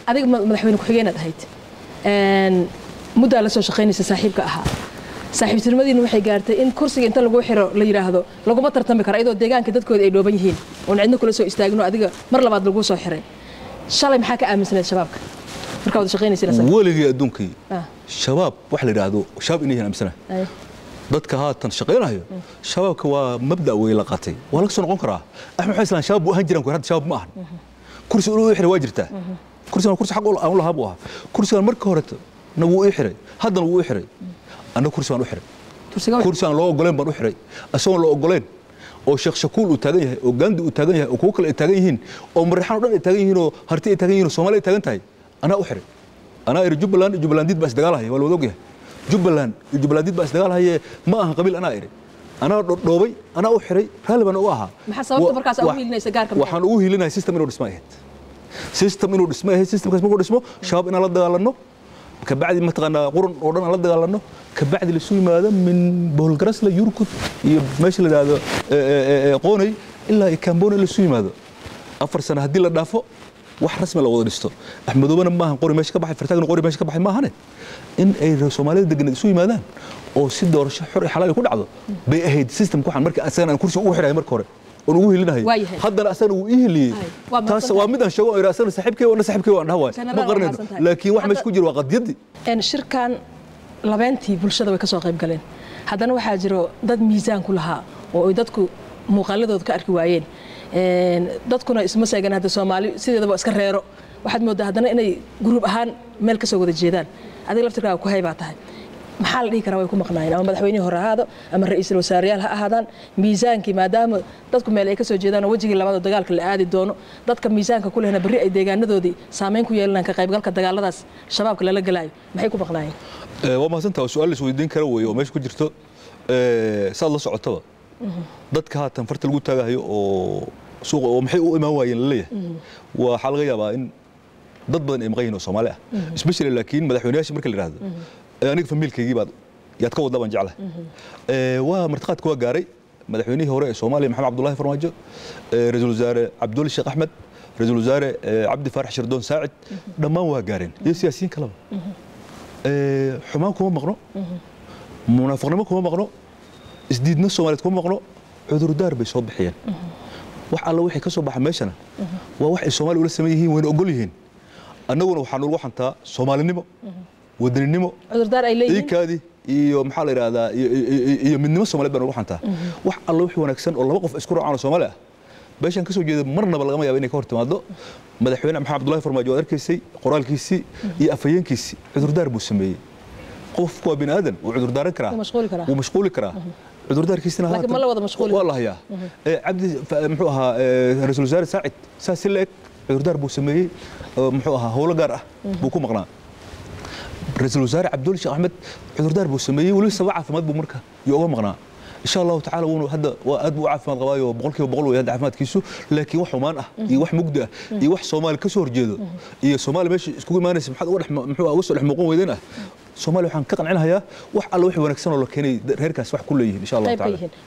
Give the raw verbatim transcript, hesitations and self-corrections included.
adiga madaxweyne ku-xigeenaad ahayd muddaa la soo shaqaynaysa saaxiibka ahaa saaxiibtinimadiina waxay gaartay in kursiga inta lagu xiro la yiraahdo laguma tartami karo iyadoo deegaanka dadkooda ay dhooban yihiin oo cidna kula soo istaagno adiga mar labaad lagu soo xiray shalay maxaa ka aaminsanayd shabaabka marka wada shaqaynaysa waligii adduunkii shabaab wax la yiraahdo shabaab inay aaminsanahay dadka haatan shaqaynayo shabaabka waa mabda weey la qatay waa laga soo noqon karaa axmed xasan shabaab waxa jiraan ku hadda shabaab ma ahan kursi uu xiray waa jirtaa kursigan kursi xaq aan lahaab waa kursigan marka hore na wuu xiray haddana wuu xiray أنا كرسي أنا أحرق كرسي أنا لو أقولين بنو أحرق أسوأ لو أقولين أو شيخ شكول وتاجيه أو جند وتاجيه أو كوكل التاجيهين أو مريحان ودن التاجيهين أو هرتي التاجيهين وسومالي التاجين تاي أنا أحرق أنا إير جبلان جبلان ديد بس دجالها هي ولا وذوقه جبلان جبلان ديد بس دجالها هي ما قبيل أنا إير أنا روبي أنا أحرق هل بنوها ما حسبت بركاز أوهي لنا سجار كم وحن أوهي لنا سيستم إنه اسمه سيستم إنه اسمه سيستم كاسمه اسمه شاب إن الله دجالنا كبعد ما تغنى قرن قرن الله دجالنا كبعد اللي سوي ماذا من بولغرس لا يركض ماشي هذا قوني الا كامبون اللي سوي ماذا افر سنه هدي لا دافو wax rasmi la wada dhisto axmedowna ma ahan qori meesha ka baxay fartaagna qori meesha ka baxay ma ahan in ay Soomaalida degan isu yimaadaan oo si doorasho xor iyo xalaal ku dhacdo bay ahayd system ku xan markii asagan aan kursi ugu xiray marka hore oo ugu hilinahay haddana asagan uu ihiliyay taas waa mid aan sheego oo iraasana saaxiibkay oo saaxiibkay oo dhawaay ma qarnayno laakiin wax meesha ku jiro waa qadiyadii in shirkan labeentii bulshada way ka soo qayb galeen haddana waxaa jiro dad miisaan ku lahaa oo ay dadku muuqaaladooda ka arki waayeen dadkuna isma seegan hadda Soomaali sideedaba iska reero waxaad moodaa haddana inay group ahaan meel ka soo wada jeedaan adiga laftirkaaga ku haybaa tahay maxaa la dhihi karaa way ku maqnaayeen ama madaxweynihii hore ahaado ama ra'iisul wasaarayaal ha ahaadaan miisaankii maadaama dadku meel ay ka soo jeedaan wajigii labaad oo dagaalka la aadi doono dadka miisaanka ku lehna bari ay deegaanadoodii saameyn ku yeelanaan ka qaybgalka dagaaladaas shabaabka lala galaayo maxay ku maqnaayeen waa mahadsantahay su'aal la isweydiin karo weeyo oo meesha ku jirto ee saad la socotaba dadka haatan farta lagu taagayo oo suuqa oo maxay u imaan waayeen leeyahay waxa laga yaabaa in dad badan ay maqayeen oo Soomaali ah especially laakiin madaxweynayaasha marka la yiraahdo aniga familkaygii baad yaad ka wada baan jeclahay ee waa martaqaadku waa gaaray madaxweynihii hore ee Soomaaliya Maxamed Cabdullaahi Farmaajo ra'iisul wasaare Cabdul Sheekh Ahmed ra'iisul wasaare Cabdi Faarax Shirdoon Saacid dhammaan waa gaareen iyo siyaasiyiin kale ee xumaan kuma maqno munaafiqnimo kuma maqno isdiidna Soomaaliyeed kuma maqno cudurdaar bay soo bixiyeen wax alla wixii ka soo baxa meeshana waa wax ay Soomaali ula sameeyeen wayna ogol yihiin annaguna waxaan ugu xantaa Soomaalinimo wadaninimo cudurdaar ay leeyihiin iikaadi iyo maxaa la yiraahdaa iyo midnimo Soomaaliyeed baan ugu xantaa wax alla wixii wanaagsan oo laba qof isku raacaan Soomaali ah beeshan ka soo jeeda marnaba laga yaabo inay ka hortimaado madaxweyne Maxamed Cabdullaahi Farmaajo oo arkaysay qoraalkiisii iyo afayeenkiisii cudurdaar buu sameeyay qofku waa bini'aadan uu cudurdaaran karaa uu mashquuli karaa cudurdaarkiisina laakiin ma la wada mashquuli wallahi ya Cabdi muxuu ahaa ra'iisul wasaare Saacid saasileek cudurdaar buu sameeyay muxuu ahaa howlo gaar ah buu ku maqnaa ra'iisul wasaare Cabdul Sheekh Ahmed cudurdaar buu sameeyay wali sabab caafimaad buu marka iyo uga maqnaa إن شاء الله تعالى ونو هذا وأدب وعافمات قبايو بقولك وبقول ويا عافمات كيسو لكن وح ومان أه يوح مجدة يوح صومال كسور جدو يه صومال مش سكوي ما نسمح حد ورح محو وصل حمقون ويدنا صومال وحن كقن عنها يا وح الله وح ونكسر الله كني هيركاس وح كله إن شاء الله تعالى.